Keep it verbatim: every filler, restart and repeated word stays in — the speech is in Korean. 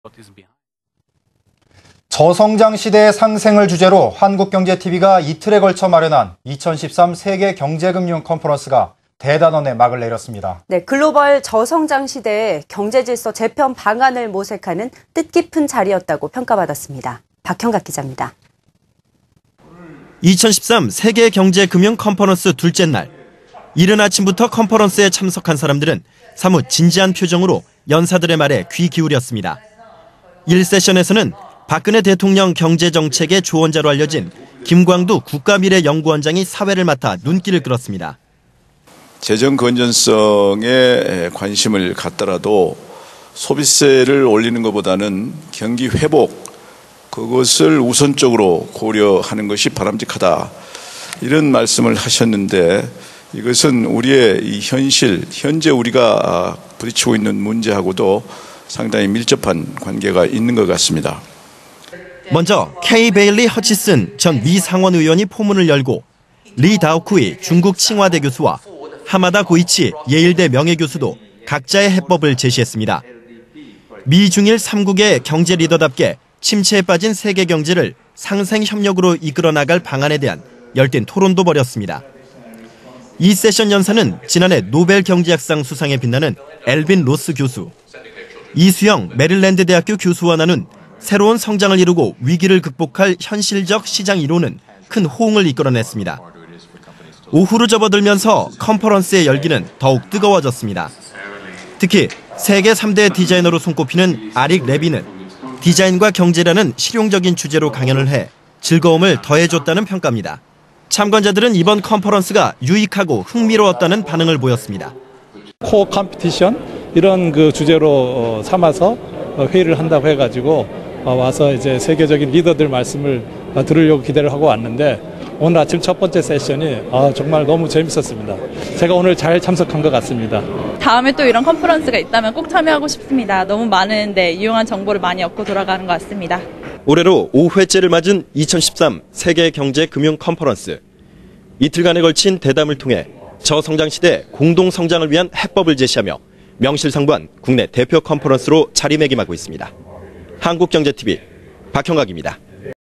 저성장 시대의 상생을 주제로 한국경제티비가 이틀에 걸쳐 마련한 이천십삼 세계 경제금융 컨퍼런스가 대단원에 막을 내렸습니다. 네, 글로벌 저성장 시대의 경제질서 재편 방안을 모색하는 뜻깊은 자리였다고 평가받았습니다. 박형각 기자입니다. 이천십삼 세계 경제금융 컨퍼런스 둘째 날, 이른 아침부터 컨퍼런스에 참석한 사람들은 사뭇 진지한 표정으로 연사들의 말에 귀 기울였습니다. 일 세션에서는 박근혜 대통령 경제정책의 조언자로 알려진 김광두 국가미래연구원장이 사회를 맡아 눈길을 끌었습니다. 재정 건전성에 관심을 갖더라도 소비세를 올리는 것보다는 경기 회복, 그것을 우선적으로 고려하는 것이 바람직하다. 이런 말씀을 하셨는데 이것은 우리의 이 현실, 현재 우리가 부딪히고 있는 문제하고도 상당히 밀접한 관계가 있는 것 같습니다. 먼저 K 베일리 허치슨 전 미 상원 의원이 포문을 열고 리 다오쿠이 중국 칭화대 교수와 하마다 고이치 예일대 명예교수도 각자의 해법을 제시했습니다. 미 중일 삼국의 경제 리더답게 침체에 빠진 세계 경제를 상생 협력으로 이끌어 나갈 방안에 대한 열띤 토론도 벌였습니다. 이 세션 연사는 지난해 노벨 경제학상 수상에 빛나는 엘빈 로스 교수, 이수영 메릴랜드 대학교 교수와 나눈 새로운 성장을 이루고 위기를 극복할 현실적 시장 이론은 큰 호응을 이끌어냈습니다. 오후로 접어들면서 컨퍼런스의 열기는 더욱 뜨거워졌습니다. 특히 세계 삼 대 디자이너로 손꼽히는 아릭 레비는 디자인과 경제라는 실용적인 주제로 강연을 해 즐거움을 더해줬다는 평가입니다. 참관자들은 이번 컨퍼런스가 유익하고 흥미로웠다는 반응을 보였습니다. 코어 컴피티션 이런 그 주제로 삼아서 회의를 한다고 해가지고 와서 이제 세계적인 리더들 말씀을 들으려고 기대를 하고 왔는데 오늘 아침 첫 번째 세션이 정말 너무 재밌었습니다. 제가 오늘 잘 참석한 것 같습니다. 다음에 또 이런 컨퍼런스가 있다면 꼭 참여하고 싶습니다. 너무 많은데 유용한 정보를 많이 얻고 돌아가는 것 같습니다. 올해로 오 회째를 맞은 이천십삼 세계 경제 금융 컨퍼런스. 이틀간에 걸친 대담을 통해 저성장 시대 공동 성장을 위한 해법을 제시하며 명실상부한 국내 대표 컨퍼런스로 자리매김하고 있습니다. 한국경제티비 박형각입니다.